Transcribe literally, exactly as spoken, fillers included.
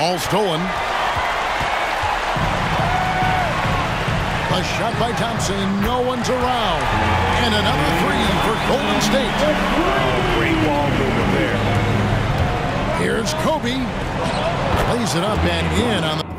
Ball stolen. A shot by Thompson. No one's around. And another three for Golden State. Oh, great ball movement there. Here's Kobe. Plays it up and in on the